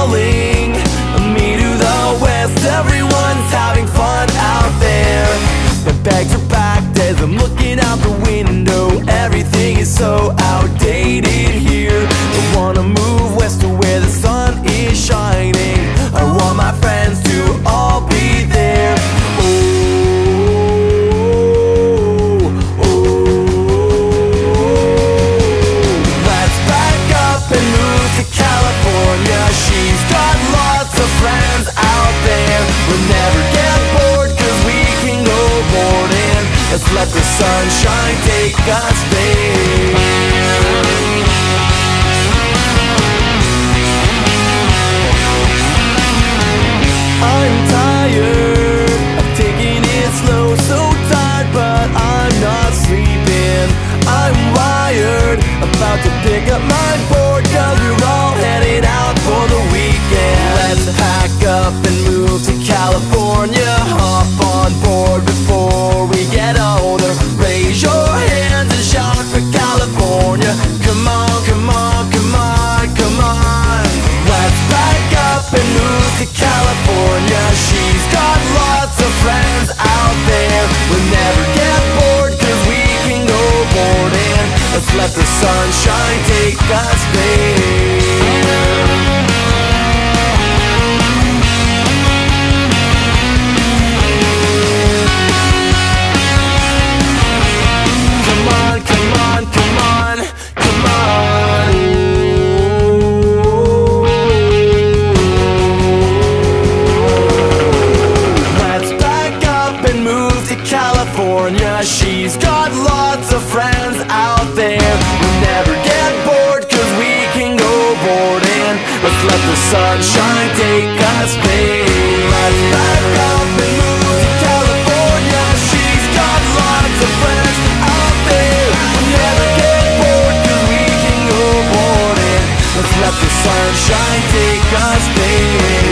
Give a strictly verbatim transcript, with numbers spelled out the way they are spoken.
calling me to the west. Everyone's having fun out there. My bags are packed as I'm looking out the window. Everything is so outdated here. I wanna move west to where the sun is shining. I want my friends to all be there. California, she's got lots of friends out there. We'll never get bored cause we can go boarding. Let's let the sunshine take us there. I'm tired of taking it slow, so tired but I'm not sleeping. I'm wired, about to pick up my board cause we're all headed out for the weekend. Let's pack up and move to California. Hop on board before we get older. Raise your hands and shout for California. Come on, come on, come on, come on. Let's pack up and move to California. She's got lots of friends out there. We'll never get bored cause we can go boarding. Let's let the sunshine take us there. Come on, come on, come on, come on. Let's pack up and move to California. She's got lots of friends out there. We'll never get bored cause we can go boarding. Let's let the sunshine take us there. Let's pack up and move to California. She's got lots of friends out there. We'll never get bored cause we can go boarding. Let's let the sunshine take us there.